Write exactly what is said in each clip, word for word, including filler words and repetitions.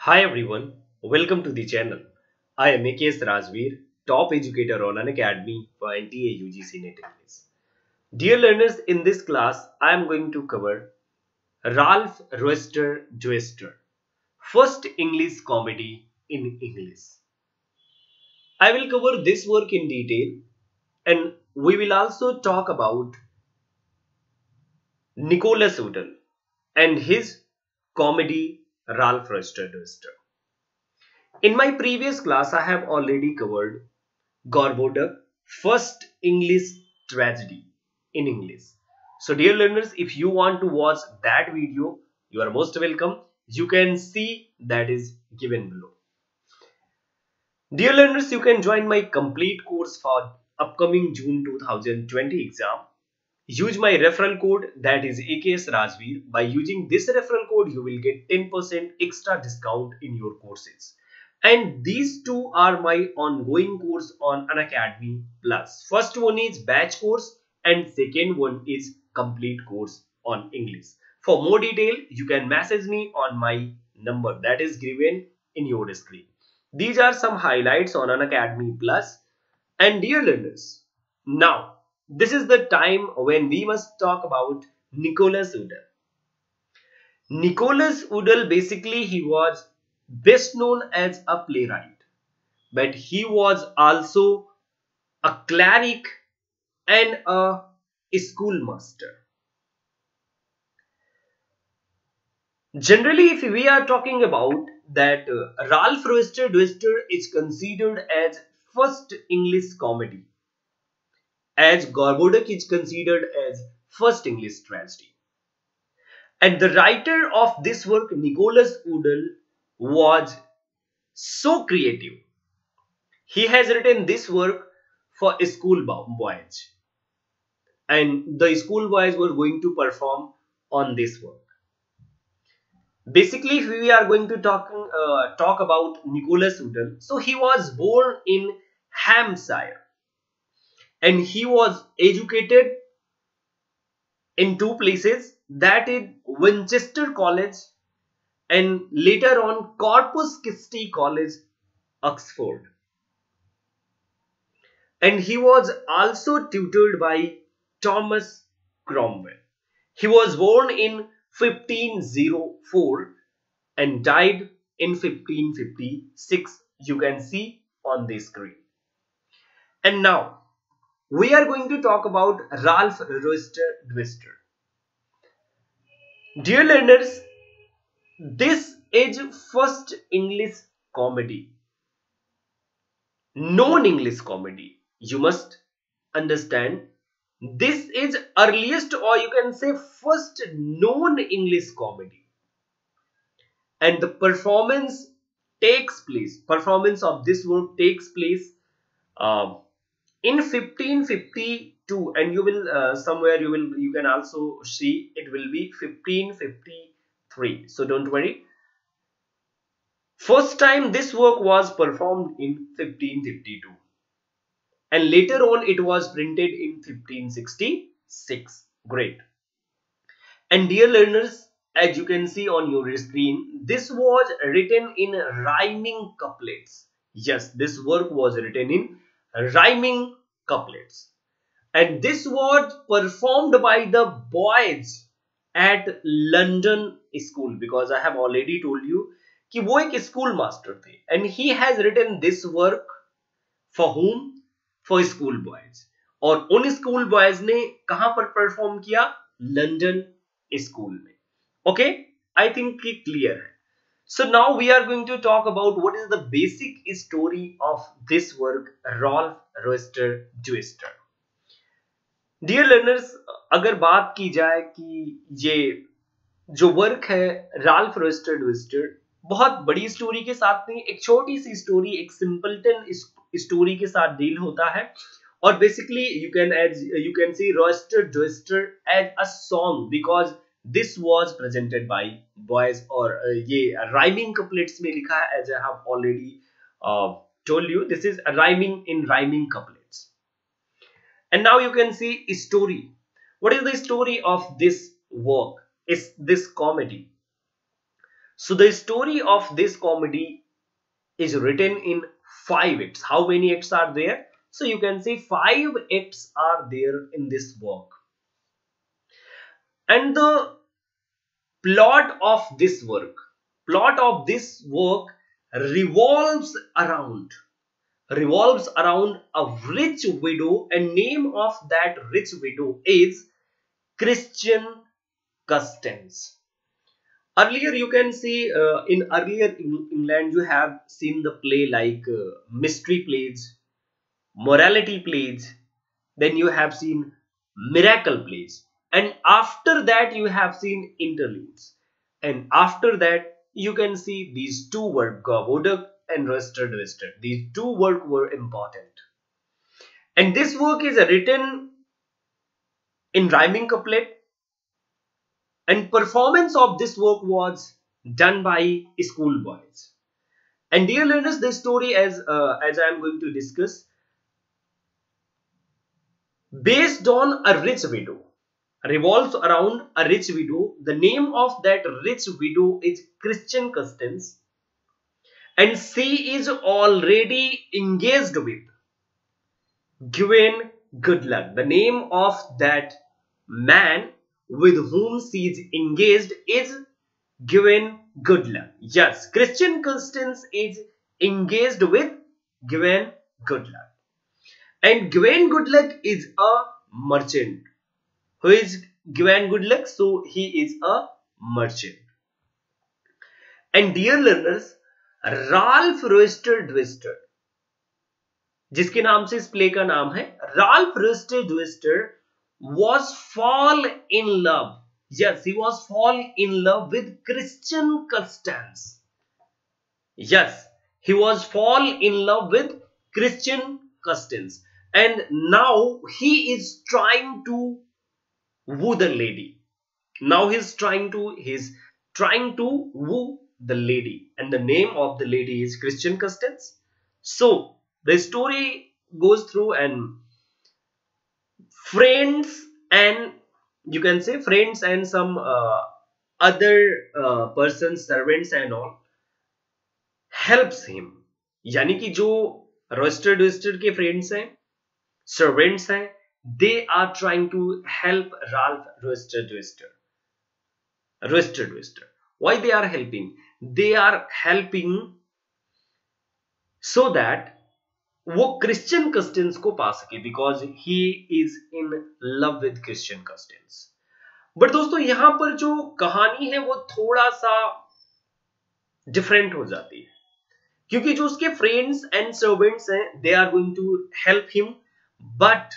Hi everyone, welcome to the channel. I am A K S Rajveer, top educator on Unacademy for N T A U G C NET English. Dear learners, in this class, I am going to cover Ralph Roister Joester, first English comedy in English. I will cover this work in detail and we will also talk about Nicholas Udall and his comedy Ralph Roister Joester. In my previous class, I have already covered Gorboduc, first English tragedy in English. So dear learners, if you want to watch that video, you are most welcome. You can see that is given below. Dear learners, you can join my complete course for upcoming June two thousand twenty exam. Use my referral code, that is A K S Rajveer. By using this referral code, you will get ten percent extra discount in your courses. And these two are my ongoing course on Unacademy Plus. First one is batch course and second one is complete course on English. For more detail, you can message me on my number that is given in your screen. These are some highlights on Unacademy Plus. And dear learners, now this is the time when we must talk about Nicholas Udall. Nicholas Udall, basically he was best known as a playwright, but he was also a cleric and a schoolmaster. Generally, if we are talking about that, uh, Ralph Roister Doister is considered as first English comedy, as Gorboduc is considered as first English tragedy. And the writer of this work, Nicholas Udall, was so creative. He has written this work for school boys, and the school boys were going to perform on this work. Basically, if we are going to talk uh, talk about Nicholas Udall, so he was born in Hampshire, and he was educated in two places, that is Winchester College and later on Corpus Christi College, Oxford. And he was also tutored by Thomas Cromwell. He was born in fifteen oh four and died in fifteen fifty-six. You can see on the screen. And now we are going to talk about Ralph Roister Doister. Dear learners, this is first English comedy, non-English comedy. You must understand, this is earliest, or you can say first non-English comedy, and the performance takes place performance of this work takes place uh, in fifteen fifty-two, and you will uh, somewhere you will you can also see it will be fifteen fifty-three, so don't worry. First time this work was performed in fifteen fifty-two, and later on it was printed in fifteen sixty-six. Great. And dear learners, as you can see on your screen, this was written in rhyming couplets. Yes, this work was written in rhyming couplets. And this was performed by the boys at London school, because I have already told you कि वो एक school master थे, and he has written this work for whom? For school boys. और उन school boys ने कहां पर perform किया? London school में. Okay, I think it clear है. So now we are going to talk about what is the basic story of this work, Ralph Roister Doister. Dear learners, अगर बात की जाए कि ये जो वर्क है राल्फ रोइस्टर डोइस्टर, बहुत बड़ी स्टोरी के साथ नहीं, एक छोटी सी स्टोरी, एक सिंपलटन स्टोरी के साथ डील होता है. और basically you can as you can see Roister Doister as a song, because this was presented by boys, और ये राइमिंग कपलेट्स में लिखा है, as I have already told you, this is rhyming in rhyming couplets. And now you can see a story. What is the story of this work? Is this comedy? So the story of this comedy is written in five acts. How many acts are there? So you can say five acts are there in this work. And the plot of this work, plot of this work revolves around revolves around a rich widow, and name of that rich widow is Christian Custance. Earlier, you can see uh, in earlier England, you have seen the play like uh, mystery plays, morality plays, then you have seen miracle plays, and after that, you have seen interludes, and after that, you can see these two words, Gavodak and Rusted Twisted. These two words were important, and this work is written in rhyming couplet, and performance of this work was done by schoolboys. And dear learners, this story, as uh, as I am going to discuss, based on a rich widow, revolves around a rich widow. The name of that rich widow is Christian Custance, and she is already engaged with Gwen Goodluck. The name of that man with whom she is engaged is Gwen Goodluck. Yes, Christian Custance is engaged with Gwen Goodluck. And Gwen Goodluck is a merchant. Who is Gwen Goodluck? So he is a merchant. And dear learners, Ralph Roister Twister, जिसके नाम से इस play का नाम है, Ralph Roister Twister was fall in love. Yes, he was fall in love with Christian Custance. Yes, he was fall in love with Christian Custance, and now he is trying to woo the lady. Now he's trying to he's trying to woo the lady, and the name of the lady is Christian Custance. So the story goes through, and friends and you can say friends and some uh, other uh, persons, servants and all helps him. यानी कि जो रोस्टेड ट्विस्टेड के friends हैं, servants हैं, they are trying to help Ralph Roister Twister. Roister Twister. Why they are helping? They are helping so that वो Christian Custance को पा सके, because he is in love with Christian Custance. But दोस्तों यहां पर जो कहानी है वो थोड़ा सा डिफरेंट हो जाती है, क्योंकि जो उसके फ्रेंड्स एंड सर्वेंट्स हैं they are going to help him, but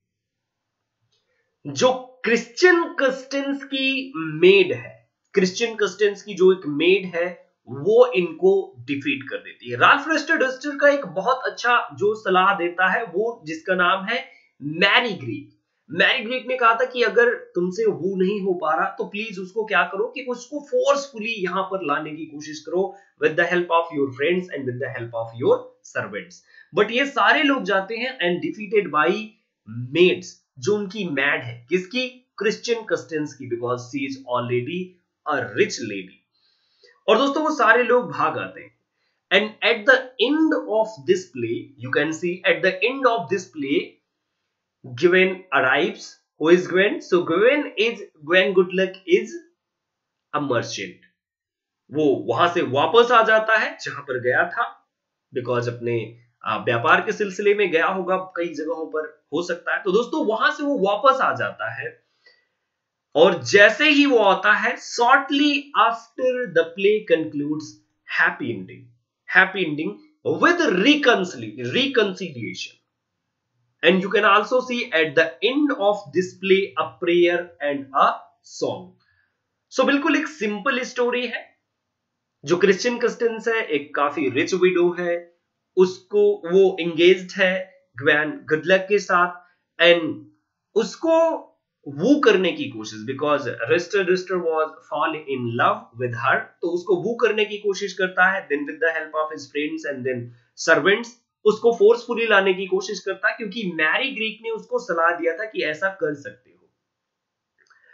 जो क्रिश्चियन कस्टेंस की मेड है, क्रिश्चियन कस्टेंस की जो एक मेड है, वो इनको डिफीट कर देती है. राल्फ रोइस्टर ट्विस्टर का एक बहुत अच्छा जो सलाह देता है वो जिसका नाम है मैरी ग्रीक. मैरी ग्रीक ने कहा था कि अगर तुमसे वो नहीं हो पा रहा तो प्लीज उसको क्या करो कि उसको फोर्सफुली यहां पर लाने की कोशिश करो with the help of your friends and with the help of your servants. But ये सारे लोग जाते हैं एंड डिफीटेड बाई मेड्स, जो उनकी मैड है, किसकी? क्रिश्चियन कस्टेंस की, because she is already a rich lady. और दोस्तों वो सारे लोग भाग आते हैं. And at the end of this play you can see, at the end of this play Gwen arrives. Who is Gwen? So Gwen is Gwen Goodluck is a merchant. वो वहां से वापस आ जाता है जहां पर गया था, बिकॉज अपने व्यापार के सिलसिले में गया होगा, कई जगहों पर हो सकता है. तो दोस्तों वहां से वो वापस आ जाता है, और जैसे ही वो आता है, shortly after the play concludes happy ending, happy ending with reconciliation. And you can also see at the end of this play a prayer and a song. So बिल्कुल एक सिंपल स्टोरी है. जो क्रिश्चियन कस्टेंस है एक काफी rich window है, उसको वो एंगेज्ड है ग्वेन गुडलक के साथ, एंड उसको वू करने की कोशिश, because Roister Roister was fall in love with her, तो उसको वू करने की कोशिश करता है. Then with the help of his friends and then servants उसको फोर्सफुली लाने की कोशिश करता है, क्योंकि मैरी ग्रीक ने उसको सलाह दिया था कि ऐसा कर सकते हो.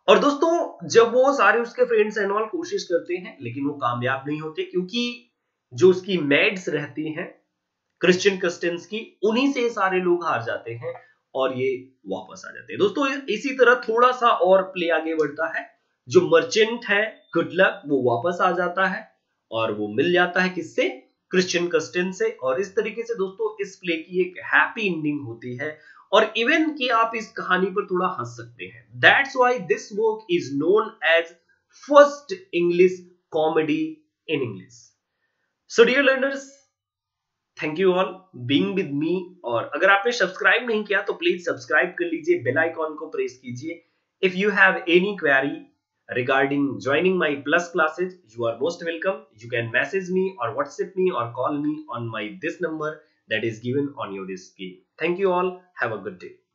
और दोस्तों जब वो सारे उसके फ्रेंड्स एंड ऑल कोशिश करते हैं लेकिन वो कामयाब नहीं होते, क्योंकि जो उसकी मेड्स रहती हैं क्रिश्चियन कस्टन्स की, उन्हीं से सारे लोग हार जाते हैं और ये वापस आ जाते हैं। दोस्तों इसी तरह थोड़ा सा और प्ले आगे बढ़ता है। जो मर्चेंट है गुड लक, वो वापस आ जाता है और वो मिल जाता है किससे? क्रिश्चियन कस्टन से। और इस तरीके से दोस्तों इस प्ले की एक हैप्पी एंडिंग होती है और इवन कि आप इस कहानी पर थोड़ा हंस सकते हैं। That's why this work is known as first English comedy in English. So dear learners, thank you all being with me. और अगर आपने सब्सक्राइब नहीं किया तो प्लीज सब्सक्राइब कर लीजिए, बेल आइकॉन को प्रेस कीजिए। If you have any query regarding joining my plus classes, you are most welcome. You can message me or WhatsApp me or call me on my this number that is given on your screen. Thank you all. Have a good day.